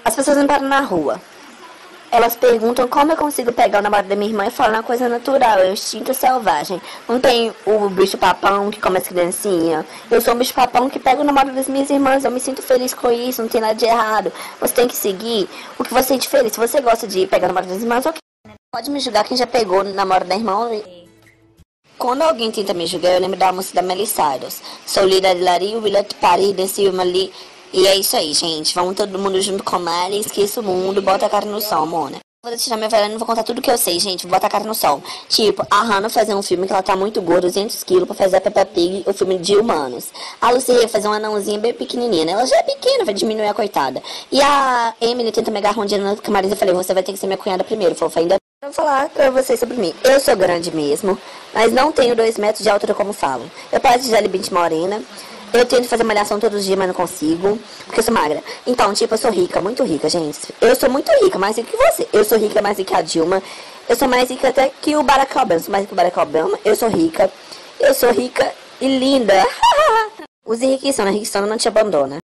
As pessoas me param na rua. Elas perguntam como eu consigo pegar o namorado da minha irmã e falam uma coisa natural, é o instinto selvagem. Não tem o bicho papão que come as criancinhas. Eu sou um bicho papão que pega o namorado das minhas irmãs. Eu me sinto feliz com isso, não tem nada de errado. Você tem que seguir o que você sente feliz. Se você gosta de pegar o namorado das irmãs, ok. Pode me julgar quem já pegou o namorado da irmã. Quando alguém tenta me julgar, eu lembro da música da Miley Cyrus. Sou líder de Lari, Will It Party, desse ali. E é isso aí, gente. Vamos todo mundo junto com a Miley, esqueça o mundo, bota a cara no sol, mona. Vou deixar minha velha, não vou contar tudo que eu sei, gente. Vou botar a cara no sol. Tipo, a Hannah fazer um filme que ela tá muito gorda, 200 quilos, pra fazer a Peppa Pig, o filme de humanos. A Lucy ia fazer uma anãozinha bem pequenininha, né? Ela já é pequena, vai diminuir a coitada. E a Emily tenta me agarrar um dia no camarim. Eu falei, você vai ter que ser minha cunhada primeiro, fofa. Ainda vou falar pra vocês sobre mim. Eu sou grande mesmo, mas não tenho 2 metros de altura como falam. Eu pareço de Gisele Bündchen morena. Eu tento fazer malhação todos os dias, mas não consigo, porque eu sou magra. Então, tipo, eu sou rica, muito rica, gente. Eu sou muito rica, mais rica que você. Eu sou rica mais rica que a Dilma. Eu sou mais rica até que o Barack Obama. Eu sou mais rica que o Barack Obama. Eu sou rica. Eu sou rica e linda. Os enriquecidos, não te abandona.